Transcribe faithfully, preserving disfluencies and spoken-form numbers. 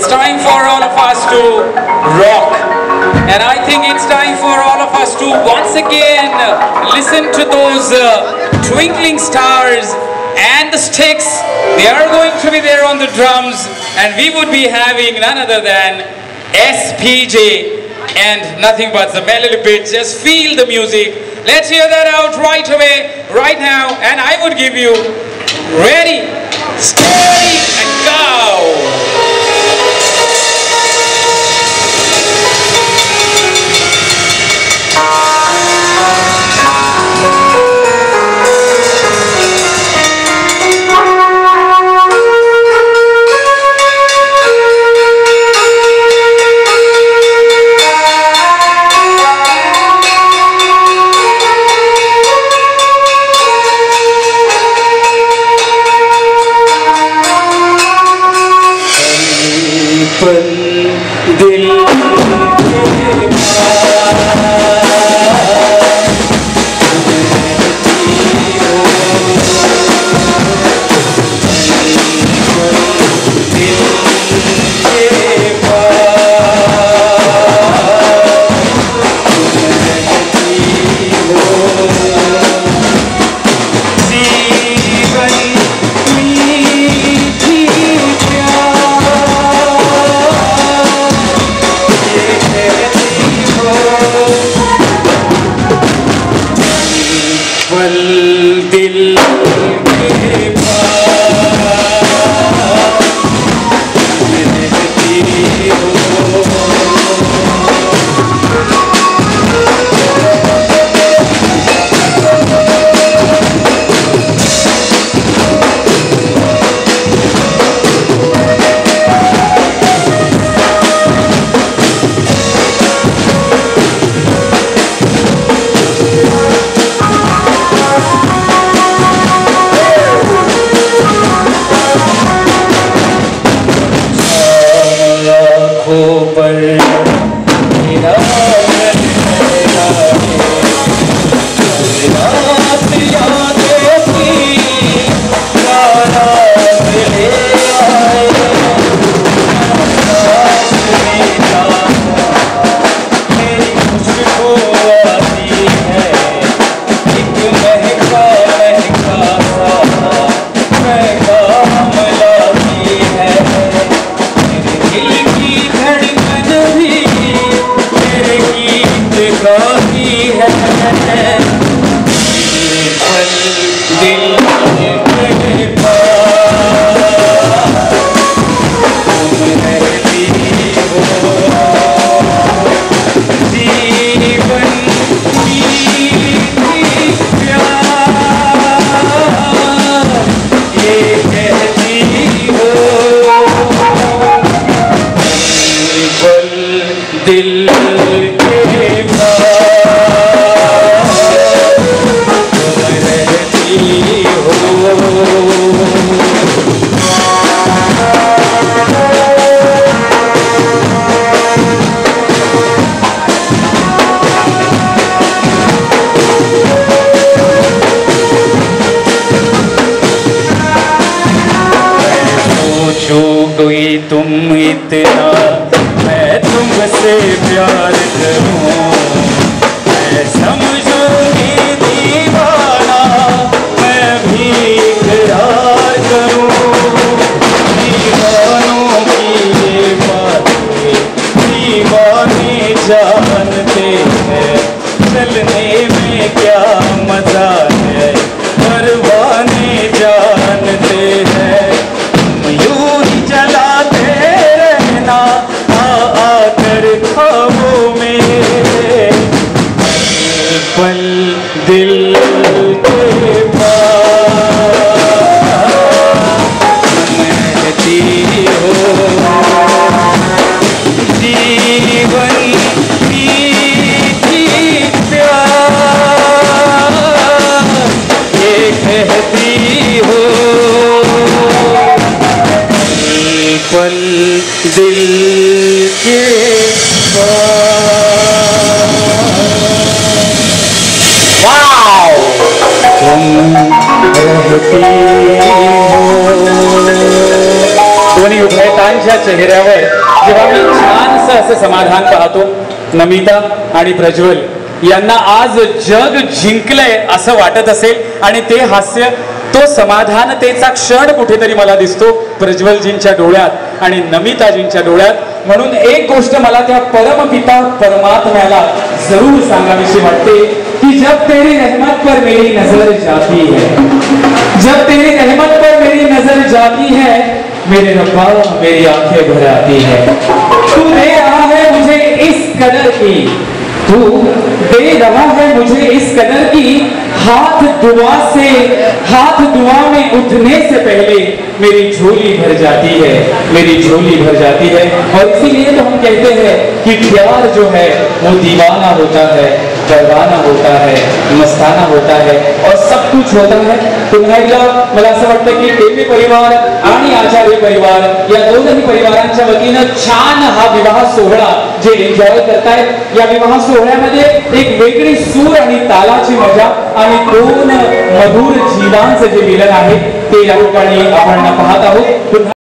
time for all of us to rock. And I think it's time for all of us to once again listen to those uh, twinkling stars and the sticks. They are going to be there on the drums, and we would be having none other than S P J and nothing but the Melody Beats. Just feel the music. Let's hear that out right away, right now, and I would give you ready, steady, and go! तुम इतना मैं तुमसे प्यार करूं, मैं समझूंगी दीवाना, मैं भी इकरार करूं। दीवानों की ये बातें दीवाने जानते हैं, चलने में क्या मजा है परवाने जानते हैं। यूं ही चलाते रहना आ आकर ख्वाबों में, पल दिल के पास महती हो जीवन मीठी प्यार, ये कहती हो पल दिल के वाओ तुम रहती हो। आणि उभयतांच्या चेहऱ्यावर जेव्हा मी छानसं असं समाधान पाहतो, नमिता आणि प्रज्वल यांना आज जग जिंकलंय असं वाटत असेल आणि ते हास्य, तो समाधानतेचा क्षण कुठेतरी मला दिसतो प्रज्वलजींच्या डोळ्यात आणि नमिताजींच्या डोळ्यात. म्हणून एक गोष्ट मला त्या परमपिता परमात्म्याला जरूर सांगावीशी वाटते कि जब तेरी रहमत पर मेरी नजर जाती है, जब तेरी रहमत पर मेरी नजर जाती है, मेरे रब्बा मेरी आंखें भर आती है. तू दे रहा है मुझे इस कदर की, तू दे रहा है मुझे इस कदर की, हाथ दुआ से, हाथ दुआ में उठने से पहले मेरी झोली भर जाती है, मेरी झोली भर जाती है. और इसीलिए तो हम कहते हैं कि प्यार जो है वो दीवाना होता है, परवाना होता है, मस्ताना होता है और सब कुछ होता है. पुन्हा एकदा मला असं वाटतं की टेपी परिवार आणि आचार्य परिवार या दोनही परिवारांच्या वतीनं छान हा विवाह सोहळा जे एन्जॉय करतायत, या विवाह सोहळ्यामध्ये एक वेगळी सूर आणि तालाची मजा आणि दोन मधुर जीवांचं जे मिलन आहे ते या ठिकाणी आपण पाहत आहोत.